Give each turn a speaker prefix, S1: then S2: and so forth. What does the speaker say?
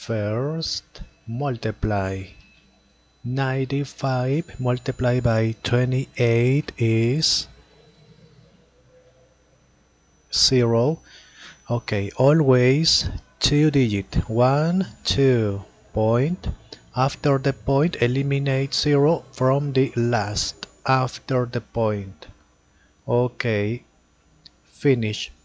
S1: First, multiply. 95 multiplied by 28 is 0. Okay, always 2-digit. 1, 2, point. After the point, eliminate 0 from the last after the point. Okay, finish.